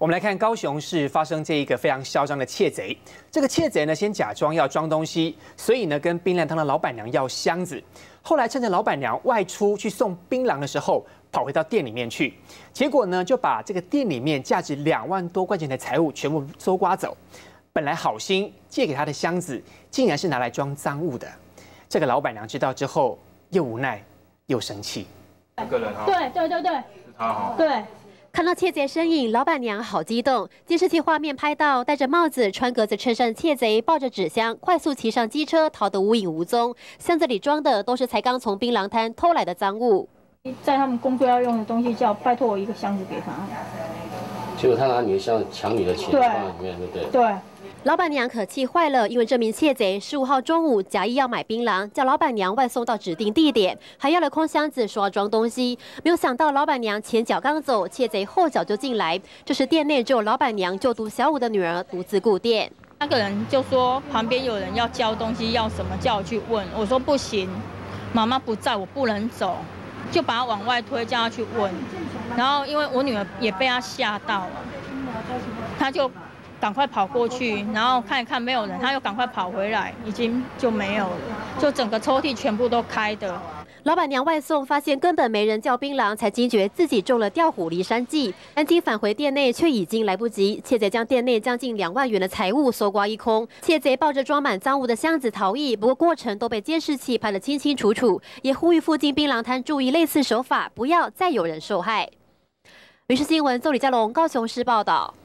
我们来看高雄市发生这一个非常嚣张的窃贼。这个窃贼呢，先假装要装东西，所以呢跟槟榔摊的老板娘要箱子。后来趁着老板娘外出去送槟榔的时候，跑回到店里面去，结果呢就把这个店里面价值2万多块钱的财物全部搜刮走。本来好心借给他的箱子，竟然是拿来装赃物的。这个老板娘知道之后，又无奈又生气。 这个人哈， 对， 是他哈， 对。 看到窃贼身影，老板娘好激动。监视器画面拍到戴着帽子、穿格子衬衫的窃贼抱着纸箱，快速骑上机车，逃得无影无踪。箱子里装的都是才刚从槟榔摊偷来的赃物。 在他们工作要用的东西，叫拜托我一个箱子给他。 结果他拿你的箱抢你的钱放在里面，对不对？ 对。 老板娘可气坏了，因为这名窃贼15号中午假意要买槟榔，叫老板娘外送到指定地点，还要了空箱子说要装东西。没有想到老板娘前脚刚走，窃贼后脚就进来。这时店内只有老板娘就读小5的女儿独自顾店。 那个人就说旁边有人要交东西，要什么叫我去问，我说不行，妈妈不在，我不能走，就把他往外推，叫他去问。然后因为我女儿也被他吓到了，他就赶快跑过去，然后看一看没有人，他又赶快跑回来，已经就没有了，就整个抽屉全部都开的。 老板娘外送发现根本没人叫槟榔，才惊觉自己中了调虎离山计。赶紧返回店内，却已经来不及。窃贼将店内将近2万元的财物搜刮一空。窃贼抱着装满赃物的箱子逃逸，不过过程都被监视器拍得清清楚楚。也呼吁附近槟榔摊注意类似手法，不要再有人受害。民视新闻，邹李佳龙高雄市报道。